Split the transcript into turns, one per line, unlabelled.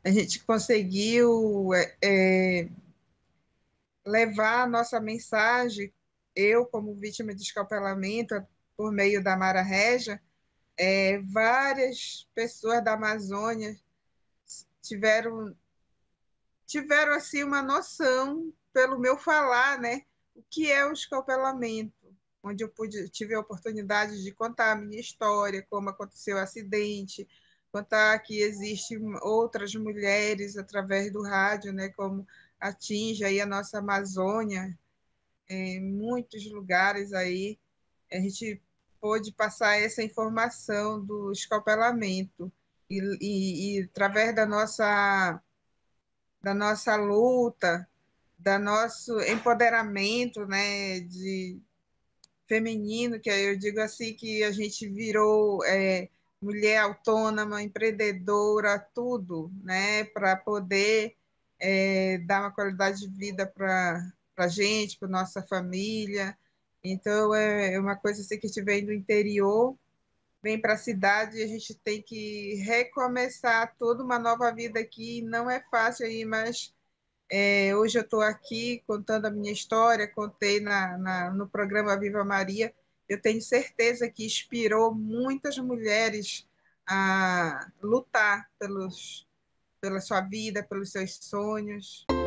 a gente conseguiu levar a nossa mensagem, eu como vítima de escapelamento, por meio da Mara Régia, várias pessoas da Amazônia tiveram, tiveram assim uma noção, pelo meu falar, né, o que é o escapelamento, onde tive a oportunidade de contar a minha história, como aconteceu o acidente, contar que existem outras mulheres através do rádio, né, como atinge aí a nossa Amazônia, em muitos lugares aí, a gente pôde passar essa informação do escapelamento e através da nossa luta, da nosso empoderamento, né, de feminino, que eu digo assim que a gente virou mulher autônoma, empreendedora, tudo, né, para poder dar uma qualidade de vida para a gente, para nossa família. Então, é uma coisa assim que a gente vem do interior, vem para a cidade e a gente tem que recomeçar toda uma nova vida aqui. Não é fácil aí, mas hoje eu estou aqui contando a minha história, contei no programa Viva Maria. Eu tenho certeza que inspirou muitas mulheres a lutar pela sua vida, pelos seus sonhos.